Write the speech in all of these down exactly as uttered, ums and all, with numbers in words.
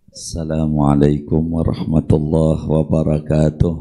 Assalamualaikum warahmatullahi wabarakatuh.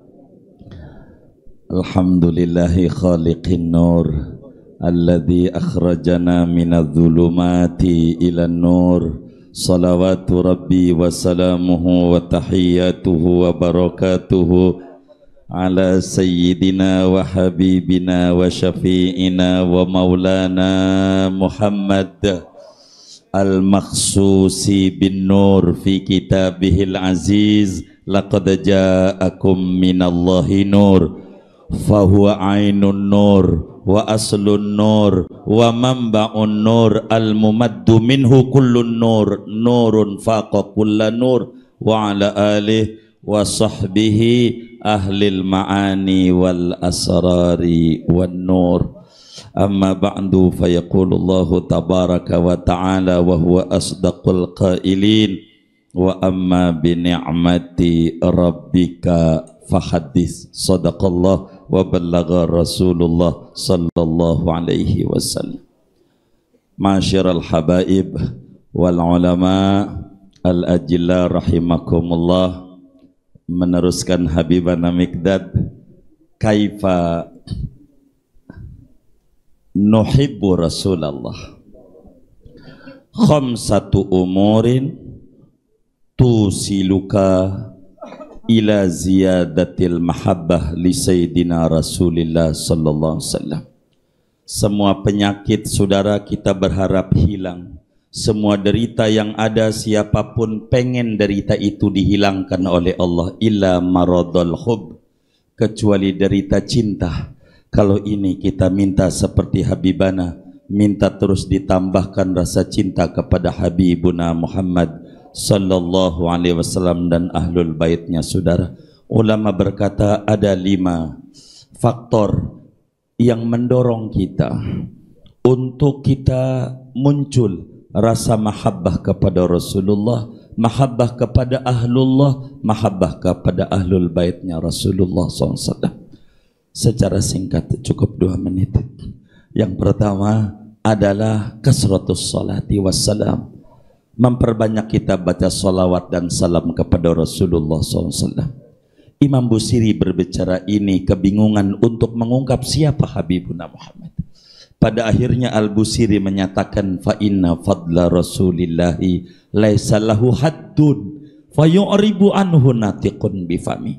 Alhamdulillahi khaliqin nur alladzi akhrajana minadh-dhulumati ilan nur. Salawatu rabbi wa salamuhu wa tahiyyatuhu wa barakatuhu ala sayyidina wa habibina wa syafi'ina wa maulana Muhammad al-makhsusi bin nur fi kitabihil aziz. Laqad ja'akum minallahi nur fahuwa ainun nur wa aslun nur wa manba'un nur al-mumaddu minhu kullun nur nurun faqa kulla nur wa ala alihi wa sahbihi ahlil ma'ani wal asrari wan nur. Amma ba'du, fayaqulullahu tabaraka wa ta'ala wa huwa asdaqul qailin wa amma bi ni'mati rabbika fahaddits. Sadaqallah wa ballagha Rasulullah sallallahu alaihi wasallam. Ma'asyiral habaib wal ulama al ajilla rahimakumullah. Meneruskan Habibana Miqdad, kaifa nuhibbu Rasulullah. Khamsatu umurin tusiluka ila ziyadatil mahabbah li sayyidina Rasulillah sallallahu alaihi wasallam. Semua penyakit saudara kita berharap hilang. Semua derita yang ada, siapapun pengen derita itu dihilangkan oleh Allah. Illa maradul hub, kecuali derita cinta. Kalau ini kita minta seperti Habibana, minta terus ditambahkan rasa cinta kepada Habibuna Muhammad sallallahu alaihi wasallam dan ahlul baitnya. Saudara, ulama berkata ada lima faktor yang mendorong kita untuk kita muncul rasa mahabbah kepada Rasulullah, mahabbah kepada ahlullah, mahabbah kepada ahlul baitnya Rasulullah sallallahu alaihi wasallam. Secara singkat, cukup dua menit. Yang pertama adalah kasratus salati wassalam, memperbanyak kita baca salawat dan salam kepada Rasulullah sallallahu alaihi wasallam. Imam Busiri berbicara ini kebingungan untuk mengungkap siapa Habibuna Muhammad. Pada akhirnya Al-Busiri menyatakan, fa inna fadla rasulillahi laisa lahu haddun fa yu'ribu anhu natiqun bifami.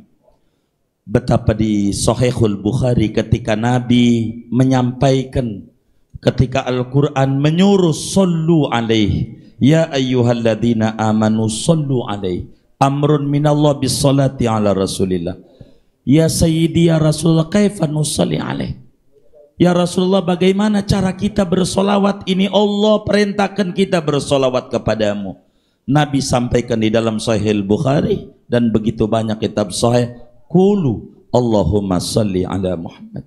Betapa di Sahihul Bukhari ketika Nabi menyampaikan, ketika Al-Quran menyuruh sallu alaihi ya ayyuhalladzina amanu sallu alaihi, amrun minallah bis salati ala rasulillah. Ya sayyidi ya Rasulullah, kaifa nusalli alaihi. Ya Rasulullah, bagaimana cara kita bersolawat? Ini Allah perintahkan kita bersolawat kepadamu. Nabi sampaikan di dalam Sahih Bukhari dan begitu banyak kitab Sahih, qulu Allahumma salli ala Muhammad.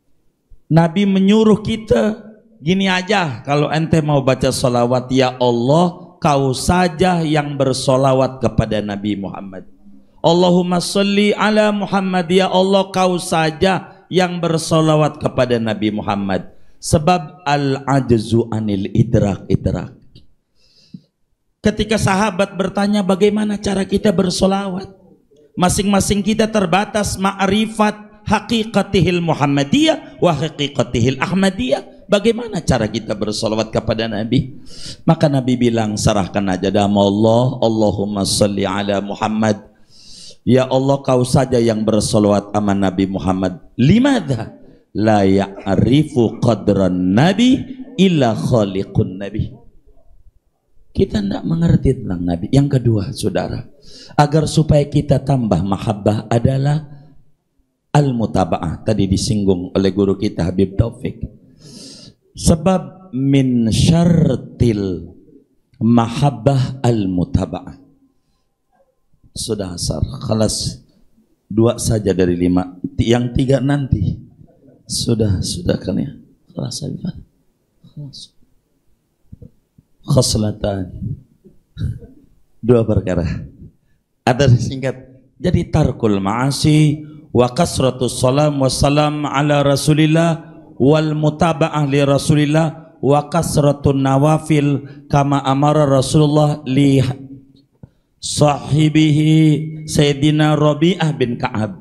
Nabi menyuruh kita gini aja, kalau ente mau baca solawat, ya Allah, kau saja yang bersolawat kepada Nabi Muhammad. Allahumma salli ala Muhammad, ya Allah, kau saja yang bersolawat kepada Nabi Muhammad. Sebab al-ajzu anil idrak idrak. Ketika sahabat bertanya bagaimana cara kita bersolawat, masing-masing kita terbatas ma'rifat haqiqatihil Muhammadiyah wa haqiqatihil Ahmadiyah. Bagaimana cara kita bersolawat kepada Nabi? Maka Nabi bilang, serahkan aja nama Allah. Allahumma salli ala Muhammad, ya Allah, kau saja yang bersolawat sama Nabi Muhammad. Limadha la ya'rifu qadran nabi illa khaliqun nabi. Kita tidak mengerti tentang Nabi. Yang kedua, saudara, agar supaya kita tambah mahabbah adalah al-mutaba'ah. Tadi disinggung oleh guru kita Habib Taufik. Sebab min syartil mahabbah al-mutaba'ah. Sudah asar, kelas dua saja dari lima, yang tiga nanti. Sudah, sudah kan ya? Kelas apa? Kelas. Khoslatan. Dua perkara. Ada singkat. Jadi tarkul ma'asi wa kasratus salam wassalam ala Rasulillah wal mutaba'ah li Rasulillah wa kasratun nawafil kama amara Rasulullah li sahibihi Sayyidina Rabi'ah bin Ka'ab.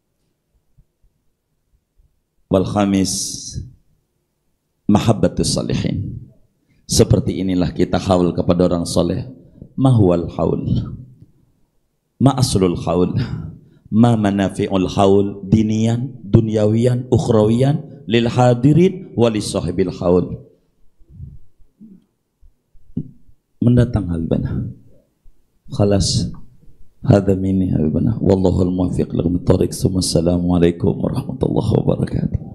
Wal khamis mahabbatus salihin. Seperti inilah kita haul kepada orang soleh. Ma huwal haul, ma aslul haul, ma manafi'ul haul, dinian, dunyawian, ukhrawian, lil hadirin walis sahibil haul. Mendatang Habibana. Khalas. Hadza minni Habibana. Wallahu al-muwaffiq lahu mit-thariq. Assalamualaikum warahmatullahi wabarakatuh.